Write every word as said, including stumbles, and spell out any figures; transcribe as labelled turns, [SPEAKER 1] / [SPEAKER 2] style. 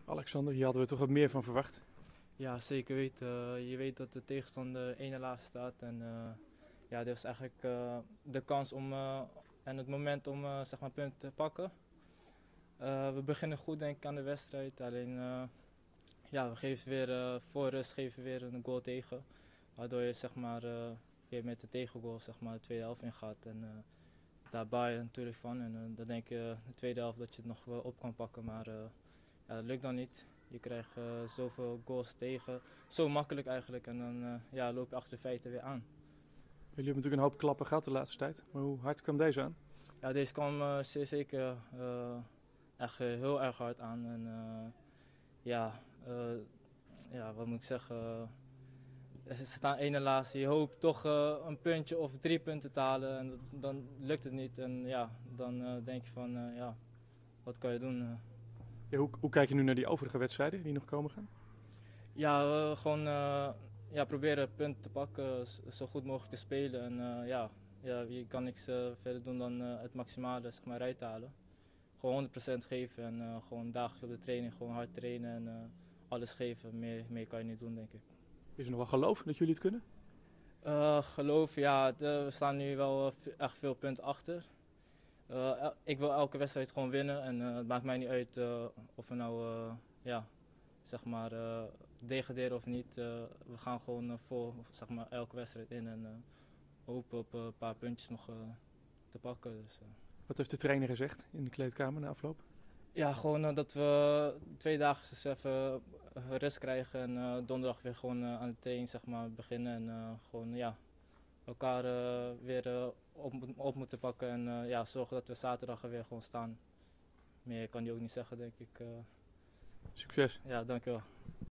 [SPEAKER 1] Alexander, hier hadden we toch wat meer van verwacht.
[SPEAKER 2] Ja, zeker weten. Uh, je weet dat de tegenstander ene laatste staat. En uh, ja, dit was eigenlijk uh, de kans om, uh, en het moment om uh, zeg maar punten te pakken. Uh, we beginnen goed denk ik aan de wedstrijd. Alleen uh, ja, we geven weer uh, voor rust geven we weer een goal tegen. Waardoor je zeg maar, uh, weer met de tegengoal zeg maar, de tweede helft ingaat. En uh, daar baal je natuurlijk van. En uh, dan denk je de tweede helft dat je het nog wel op kan pakken. Maar uh, ja, dat lukt dan niet. Je krijgt uh, zoveel goals tegen. Zo makkelijk eigenlijk. En dan uh, ja, loop je achter de feiten weer aan.
[SPEAKER 1] Jullie hebben natuurlijk een hoop klappen gehad de laatste tijd. Maar hoe hard kwam deze aan?
[SPEAKER 2] Ja, deze kwam uh, zeer zeker uh, echt uh, heel erg hard aan. En uh, ja, uh, ja, wat moet ik zeggen? Uh, ze staan ene laatste. Je hoopt toch uh, een puntje of drie punten te halen. En dat, dan lukt het niet. En ja, dan uh, denk je van, uh, ja, wat kan je doen? Uh.
[SPEAKER 1] Ja, hoe, hoe kijk je nu naar die overige wedstrijden die nog komen gaan?
[SPEAKER 2] Ja, uh, gewoon uh, ja, proberen punten te pakken, zo goed mogelijk te spelen. En uh, ja, ja, je kan niks uh, verder doen dan uh, het maximale zeg maar, eruit halen. Gewoon honderd procent geven en uh, gewoon dagelijks op de training gewoon hard trainen en uh, alles geven. Meer, meer kan je niet doen, denk ik.
[SPEAKER 1] Is er nog wel geloof dat jullie het kunnen?
[SPEAKER 2] Uh, geloof, ja, de, we staan nu wel uh, echt veel punten achter. Uh, ik wil elke wedstrijd gewoon winnen en uh, het maakt mij niet uit uh, of we nou uh, ja, zeg maar, uh, degraderen of niet. Uh, we gaan gewoon uh, vol zeg maar, elke wedstrijd in en uh, hopen op uh, een paar puntjes nog uh, te pakken. Dus, uh.
[SPEAKER 1] Wat heeft de trainer gezegd in de kleedkamer na afloop?
[SPEAKER 2] Ja, gewoon uh, dat we twee dagen dus even uh, rust krijgen en uh, donderdag weer gewoon uh, aan de training zeg maar, beginnen. En uh, gewoon ja, elkaar uh, weer uh, op, op moeten pakken en uh, ja, zorgen dat we zaterdag er weer gewoon staan. Meer kan die ook niet zeggen, denk ik. Uh.
[SPEAKER 1] Succes!
[SPEAKER 2] Ja, dankjewel.